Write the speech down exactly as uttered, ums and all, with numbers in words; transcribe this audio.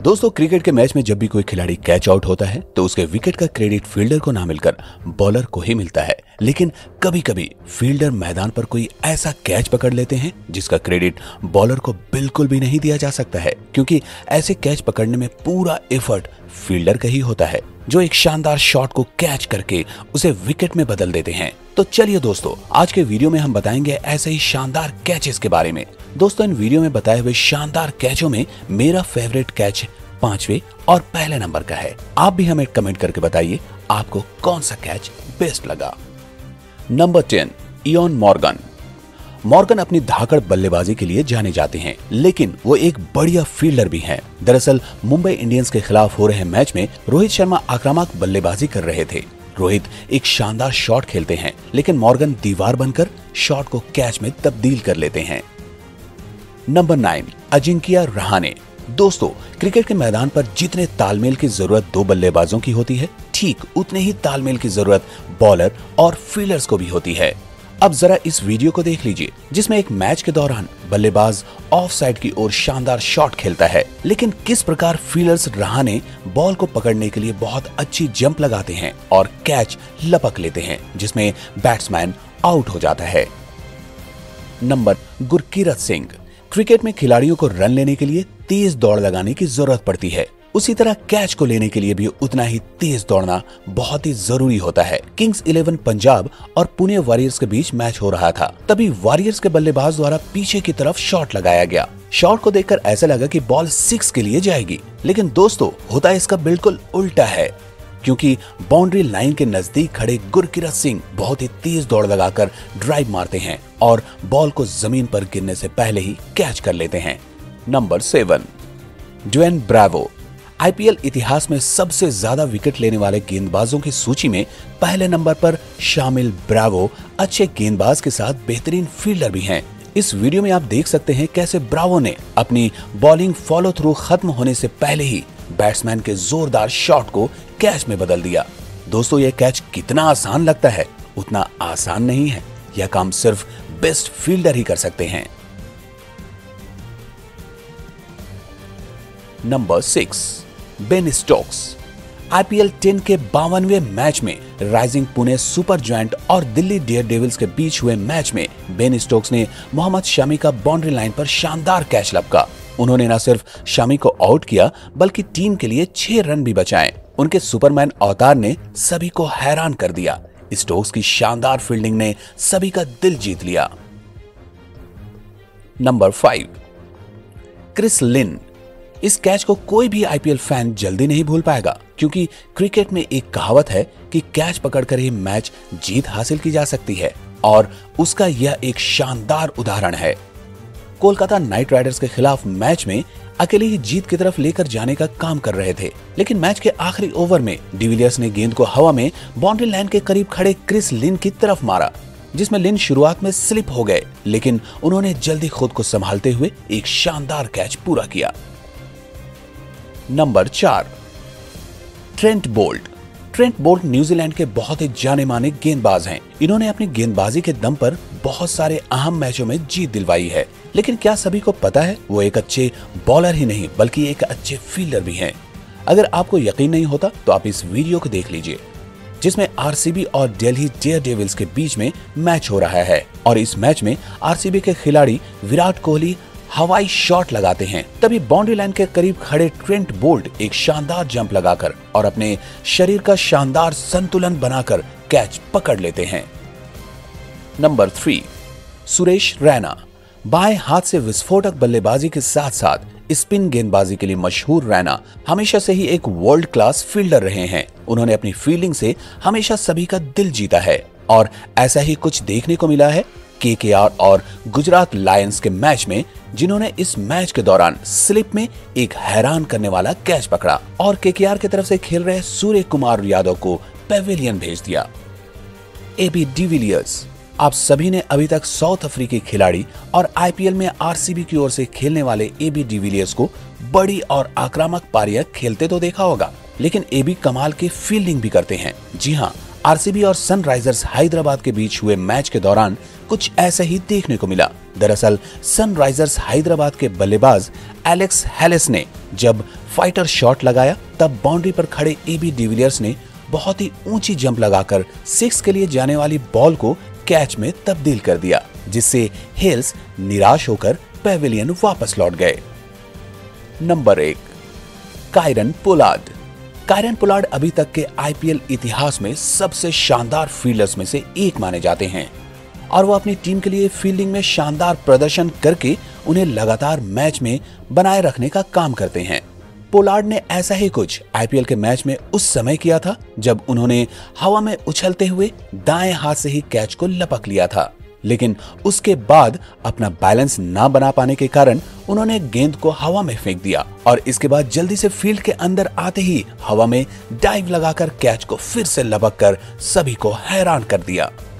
दोस्तों, क्रिकेट के मैच में जब भी कोई खिलाड़ी कैच आउट होता है तो उसके विकेट का क्रेडिट फील्डर को ना मिलकर बॉलर को ही मिलता है। लेकिन कभी कभी फील्डर मैदान पर कोई ऐसा कैच पकड़ लेते हैं जिसका क्रेडिट बॉलर को बिल्कुल भी नहीं दिया जा सकता है, क्योंकि ऐसे कैच पकड़ने में पूरा एफर्ट फील्डर का ही होता है, जो एक शानदार शॉट को कैच करके उसे विकेट में बदल देते हैं। तो चलिए दोस्तों, आज के वीडियो में हम बताएंगे ऐसे ही शानदार कैचेस के बारे में। दोस्तों, इन वीडियो में बताए हुए शानदार कैचों में मेरा फेवरेट कैच पांचवे और पहले नंबर का है। आप भी हमें कमेंट करके बताइए आपको कौन सा कैच बेस्ट लगा। Number ten, Eoin Morgan. Morgan अपनी धाकड़ बल्लेबाजी के लिए जाने जाते हैं, लेकिन वो एक बढ़िया फील्डर भी हैं। दरअसल मुंबई इंडियंस के खिलाफ हो रहे मैच में रोहित शर्मा आक्रामक बल्लेबाजी कर रहे थे। रोहित एक शानदार शॉट खेलते हैं, लेकिन मॉर्गन दीवार बनकर शॉट को कैच में तब्दील कर लेते हैं। Number nine, Ajinkya Rahane. दोस्तों, क्रिकेट के मैदान पर जितने तालमेल की जरूरत दो बल्लेबाजों की होती है, ठीक उतने ही तालमेल की जरूरत बॉलर और फील्डर्स को भी होती है। अब जरा इस वीडियो को देख लीजिए, जिसमें एक मैच के दौरान बल्लेबाज ऑफ साइड की ओर शानदार शॉट खेलता है, लेकिन किस प्रकार फील्डर्स रहाणे बॉल को पकड़ने के लिए बहुत अच्छी जंप लगाते हैं और कैच लपक लेते हैं, जिसमें बैट्समैन आउट हो जाता है। नंबर, गुरकीरत सिंह। क्रिकेट में खिलाड़ियों को रन लेने के लिए तेज दौड़ लगाने की जरूरत पड़ती है, उसी तरह कैच को लेने के लिए भी उतना ही तेज दौड़ना बहुत ही जरूरी होता है। किंग्स इलेवन पंजाब और पुणे वॉरियर्स के बीच मैच हो रहा था, तभी वॉरियर्स के बल्लेबाज द्वारा पीछे की तरफ शॉट लगाया गया। शॉट को देखकर ऐसा लगा कि बॉल सिक्स के लिए जाएगी, लेकिन दोस्तों होता इसका बिल्कुल उल्टा है, क्योंकि बाउंड्री लाइन के नजदीक खड़े गुरकीरत सिंह बहुत ही तेज दौड़ लगाकर ड्राइव मारते हैं और बॉल को जमीन पर गिरने से पहले ही कैच कर लेते हैं। Number seven, Dwayne Bravo. IPL इतिहास में सबसे ज्यादा विकेट लेने वाले गेंदबाजों की सूची में पहले नंबर पर शामिल ब्रावो अच्छे गेंदबाज के साथ बेहतरीन फील्डर भी हैं। इस वीडियो में आप देख सकते हैं कैसे ब्रावो ने अपनी बॉलिंग फॉलो थ्रू खत्म होने से पहले ही बैट्समैन के जोरदार शॉट को कैच में बदल दिया। दोस्तों, यह कैच कितना आसान लगता है, उतना आसान नहीं है। यह काम सिर्फ बेस्ट फील्डर ही कर सकते हैं। Number six, Ben Stokes. IPL ten के बावनवें मैच में राइजिंग पुणे सुपर जॉयंट और दिल्ली डेयरडेविल्स के बीच हुए मैच में बेन स्टोक्स ने मोहम्मद शमी का बाउंड्री लाइन पर शानदार कैच लपका। उन्होंने न सिर्फ शमी को आउट किया, बल्कि टीम के लिए छह रन भी बचाए। उनके सुपरमैन अवतार ने सभी को हैरान कर दिया। स्टोक्स की शानदार फील्डिंग ने सभी का दिल जीत लिया। Number five, Chris Lynn. इस कैच को कोई भी आईपीएल फैन जल्दी नहीं भूल पाएगा, क्योंकि क्रिकेट में एक कहावत है कि कैच पकड़कर ही मैच जीत हासिल की जा सकती है, और उसका यह एक शानदार उदाहरण है। कोलकाता नाइट राइडर्स के खिलाफ मैच में अकेले ही जीत की तरफ लेकर जाने का काम कर रहे थे, लेकिन मैच के आखिरी ओवर में डिविलियर्स ने गेंद को हवा में बाउंड्री लाइन के करीब खड़े क्रिस लिन की तरफ मारा, जिसमें लिन शुरुआत में स्लिप हो गए, लेकिन उन्होंने जल्दी खुद को संभालते हुए एक शानदार कैच पूरा किया। नंबर चार, Trent Boult. Trent Boult New Zealand के बहुत ही जाने माने गेंदबाज हैं। इन्होंने अपनी गेंदबाजी के दम पर बहुत सारे अहम मैचों में जीत दिलवाई है, लेकिन क्या सभी को पता है वो एक अच्छे बॉलर ही नहीं बल्कि एक अच्छे फील्डर भी हैं। अगर आपको यकीन नहीं होता तो आप इस वीडियो को देख लीजिए, जिसमें आरसीबी और दिल्ली डेयरडेविल्स के बीच में मैच हो रहा है, और इस मैच में आरसीबी के खिलाड़ी विराट कोहली हवाई शॉट लगाते हैं। तभी बाउंड्री लाइन के करीब खड़े ट्रेंट बोल्ट एक शानदार जंप लगाकर और अपने शरीर का शानदार संतुलन बनाकर कैच पकड़ लेते हैं। Number three, Suresh Raina. बाएं हाथ से विस्फोटक बल्लेबाजी के साथ साथ स्पिन गेंदबाजी के लिए मशहूर रैना हमेशा से ही एक वर्ल्ड क्लास फील्डर रहे हैं। उन्होंने अपनी फील्डिंग से हमेशा सभी का दिल जीता है, और ऐसा ही कुछ देखने को मिला है केकेआर और गुजरात लायंस के मैच में, जिन्होंने इस मैच के दौरान स्लिप में एक हैरान करने वाला कैच पकड़ा और केकेआर की तरफ से खेल रहे सूर्य कुमार यादव को पेविलियन भेज दिया। AB de Villiers. आप सभी ने अभी तक साउथ अफ्रीकी खिलाड़ी और आईपीएल में आरसीबी की ओर से खेलने वाले एबी डिविलियर्स को बड़ी और आक्रामक पारियां खेलते तो देखा होगा, लेकिन एबी कमाल की फील्डिंग भी करते हैं। जी हाँ, आरसीबी और सनराइजर्स हैदराबाद के बीच हुए मैच के दौरान कुछ ऐसा ही देखने को मिला। दरअसल सनराइजर्स हैदराबाद के बल्लेबाज एलेक्स हेलेस ने जब फाइटर शॉट लगाया, तब बाउंड्री पर खड़े एबी डिविलियर्स ने बहुत ही ऊंची जंप लगाकर सिक्स के लिए जाने वाली बॉल को कैच में तब्दील कर दिया, जिससे हिल्स निराश होकर पेविलियन वापस लौट गए। नंबर एक, कायरन पोलार्ड। कायरन पोलार्ड अभी तक के आईपीएल इतिहास में सबसे शानदार फील्डर्स में से एक माने जाते हैं और वो अपनी टीम के लिए फील्डिंग में शानदार प्रदर्शन करके उन्हें लगातार मैच में बनाए रखने का काम करते हैं। पोलार्ड ने ऐसा ही कुछ आईपीएल के मैच में उस समय किया था जब उन्होंने हवा में उछलते हुए दाएं हाथ से ही कैच को लपक लिया था, लेकिन उसके बाद अपना बैलेंस ना बना पाने के कारण उन्होंने गेंद को हवा में फेंक दिया और इसके बाद जल्दी से फील्ड के अंदर आते ही हवा में डाइव लगाकर कैच को फिर से लपक कर सभी को हैरान कर दिया।